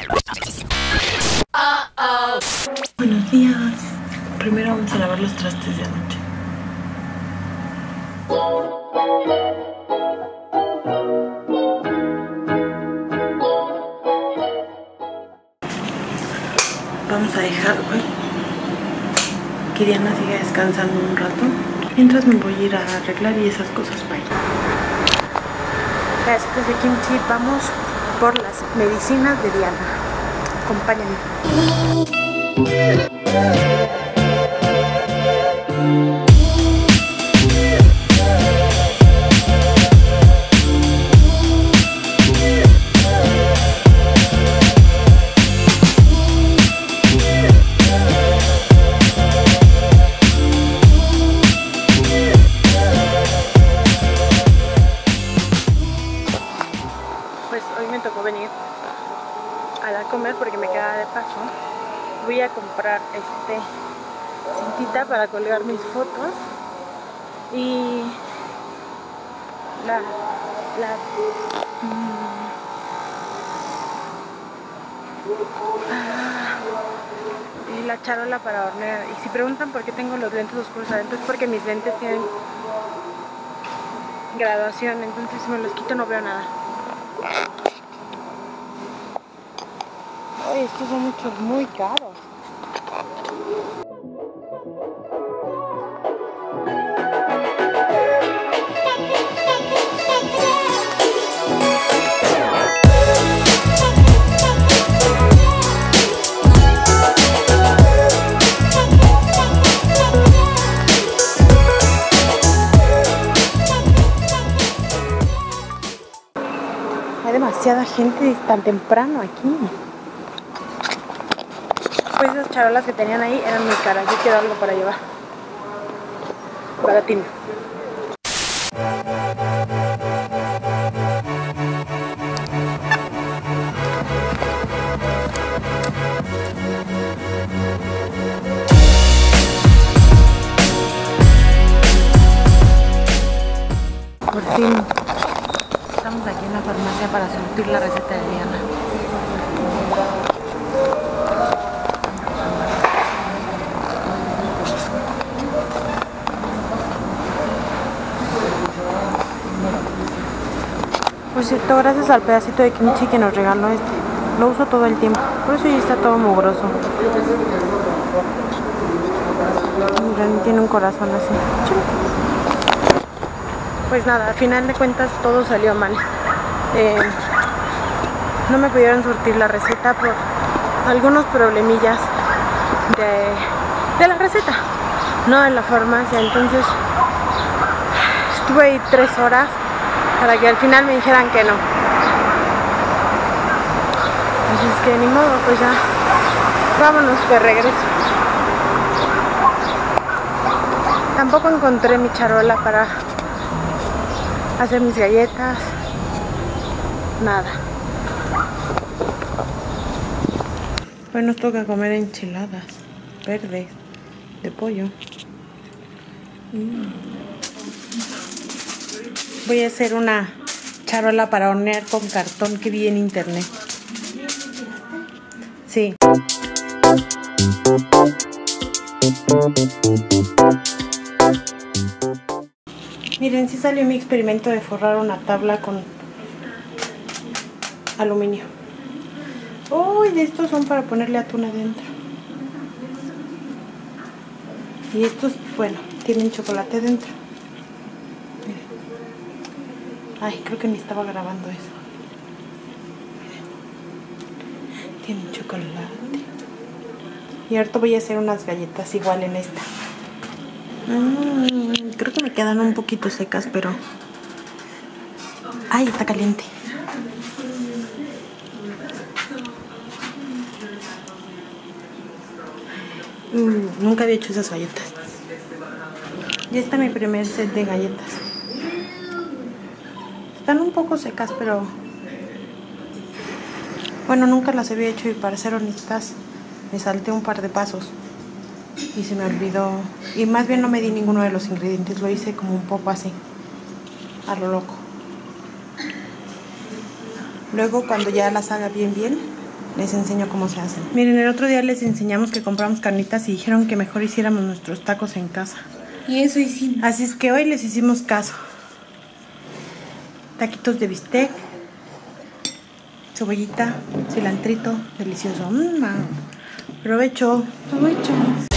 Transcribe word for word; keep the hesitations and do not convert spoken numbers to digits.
Buenos días. Primero vamos a lavar los trastes de anoche. Vamos a dejar que Diana siga descansando un rato, mientras me voy a ir a arreglar y esas cosas para ir. Después de Kimchi vamos por las medicinas de Diana. Acompáñenme. Pues hoy me tocó venir a la comer porque me queda de paso. Voy a comprar este cintita para colgar mis fotos y la, la mmm, ah, y la charola para hornear. Y si preguntan por qué tengo los lentes oscuros adentro, es porque mis lentes tienen graduación, entonces si me los quito no veo nada. Ay, estos son muchos, muy caros. Hay demasiada gente tan temprano aquí. Pues esas charolas que tenían ahí eran muy caras. Yo quiero algo para llevar. Baratín. Por fin estamos aquí en la farmacia para surtir la receta de Diana. Por cierto, gracias al pedacito de kimchi que nos regaló este, lo uso todo el tiempo, por eso ya está todo mugroso. Miren, tiene un corazón así. Pues nada, al final de cuentas todo salió mal. Eh, no me pudieron surtir la receta por algunos problemillas de, de la receta, no de la farmacia. Entonces estuve ahí tres horas para que al final me dijeran que no. Así es que ni modo, pues ya vámonos de regreso. Tampoco encontré mi charola para hacer mis galletas, nada. Hoy nos toca comer enchiladas verdes de pollo. Mm. Voy a hacer una charola para hornear con cartón que vi en internet. Sí. Miren, sí salió mi experimento de forrar una tabla con aluminio. Uy, de estos son para ponerle atún adentro. Y estos, bueno, tienen chocolate dentro. Miren. Ay, creo que ni estaba grabando eso. Miren. Tienen chocolate. Y ahorita voy a hacer unas galletas igual en esta. Mm, creo que me quedan un poquito secas, pero... Ay, está caliente. Mm, nunca había hecho esas galletas. Ya está mi primer set de galletas. Están un poco secas, pero... Bueno, nunca las había hecho y para ser honestas, me salté un par de pasos. Y se me olvidó. Y más bien no me di ninguno de los ingredientes. Lo hice como un poco así, a lo loco. Luego cuando ya las haga bien bien, les enseño cómo se hacen. Miren, el otro día les enseñamos que compramos carnitas y dijeron que mejor hiciéramos nuestros tacos en casa. Y eso hicimos. Así es que hoy les hicimos caso. Taquitos de bistec, cebollita, cilantrito, delicioso. Mmm, provecho. Provecho.